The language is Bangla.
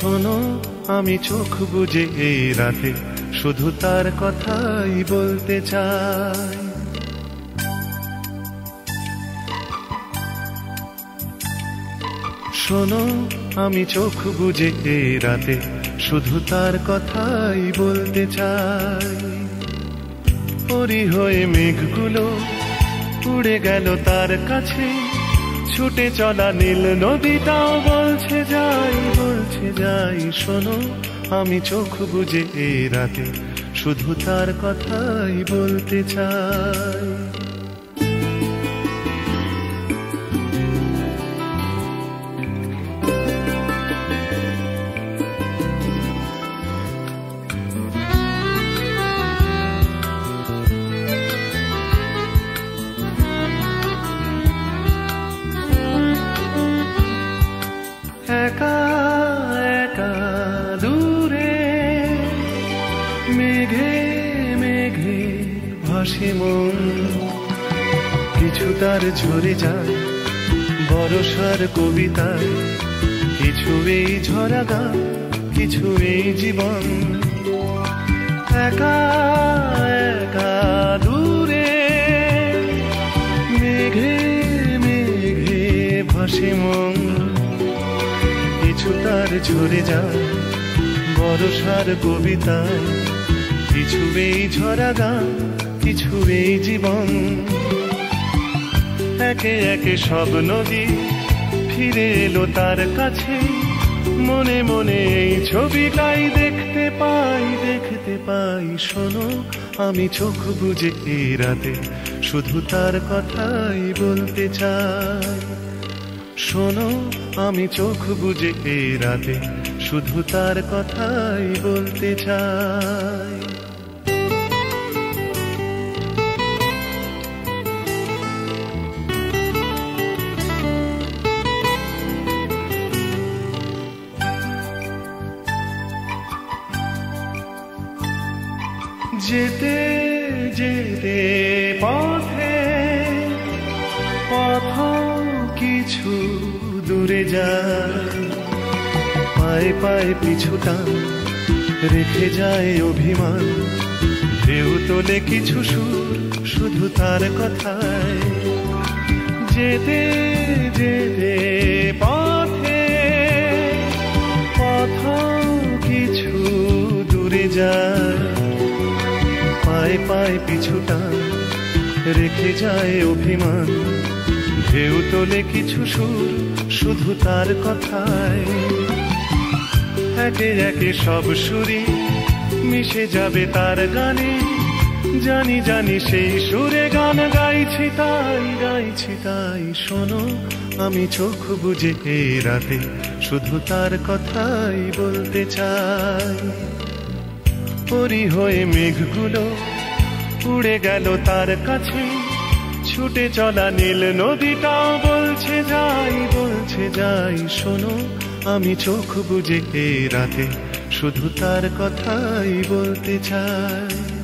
শোনো আমি চোখ বুজে এই রাতে শুধু তার কথাই বলতে চাই। শোনো আমি চোখ বুজে এই রাতে শুধু তার কথাই বলতে চাই। পরি হয়ে মেঘগুলো উড়ে গেল তার কাছে, ছুটে চলা নীল নদীটাও বলছে যাই, বলছে যাই। শোনো আমি চোখ বুজে এই রাতে শুধু তার কথাই বলতে চাই। একা একা দূরে মেঘে মেঘে ভাসে মন, কিছু তার ঝরে যায় বরষার কবিতায়, কিছু এই ঝরা গান, কিছু এই জীবন। একা একা দূরে মেঘে মেঘে ভাসে মন, কিছু তার ঝরে যায় বরষার কবিতায়, কিছু এই ঝরা গান, কিছু এই জীবন। একে একে সব নদী ফিরে এলো তার কাছে, মনে মনে এই ছবিটাই দেখতে পাই, দেখতে পাই। শোনো আমি চোখ বুজে এই রাতে শুধু তার কথাই বলতে চাই। শোনো আমি চোখ বুজে এই রাতে শুধু তার কথাই বলতে চাই। যেতে যেতে পথে পথ কিছু দূরে যায়, পায়ে পায়ে পিছুটা রেখে যায় অভিমান, ঢেউ তোলে কিছু সুর শুধু তার কথায়। যেতে যেতে পথে পথ কিছু দূরে যায়, পায়ে পায়ে পিছুটা রেখে যায় অভিমান, ঢেউ তোলে কিছু সুর শুধু তার কথায়। একে একে সব সুরই মিশে যাবে তার গানে, জানি জানি সেই সুরে গান গাইছি তাই, গাইছি তাই। শোনো আমি চোখ বুজে এই রাতে শুধু তার কথাই বলতে চাই। পরি হয়ে মেঘগুলো উড়ে গেল তার কাছে, ছুটে চলা নীল নদীটাও বলছে যাই, বলছে যাই। শোনো আমি চোখ বুজে এই রাতে শুধু তার কথাই বলতে চাই।